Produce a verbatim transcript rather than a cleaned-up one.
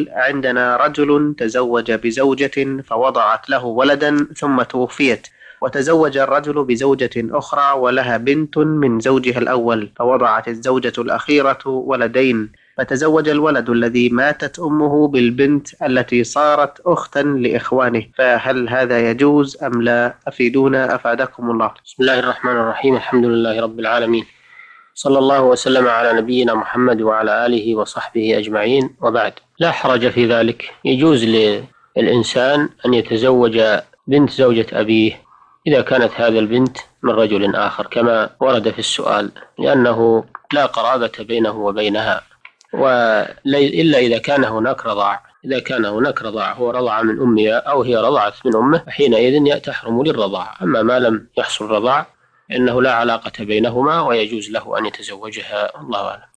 عندنا رجل تزوج بزوجة فوضعت له ولدا ثم توفيت، وتزوج الرجل بزوجة أخرى ولها بنت من زوجها الأول، فوضعت الزوجة الأخيرة ولدين، فتزوج الولد الذي ماتت أمه بالبنت التي صارت أختا لإخوانه، فهل هذا يجوز أم لا؟ أفيدونا أفادكم الله. بسم الله الرحمن الرحيم. الحمد لله رب العالمين، صلى الله وسلم على نبينا محمد وعلى آله وصحبه أجمعين، وبعد. لا حرج في ذلك، يجوز للإنسان أن يتزوج بنت زوجة أبيه إذا كانت هذا البنت من رجل آخر كما ورد في السؤال، لأنه لا قرابة بينه وبينها، إلا إذا كان هناك رضاع. إذا كان هناك رضاع، هو رضع من أمها أو هي رضعت من أمه، فحينئذ تحرم للرضاع. أما ما لم يحصل رضاع إنه لا علاقة بينهما ويجوز له أن يتزوجها، الله أعلم.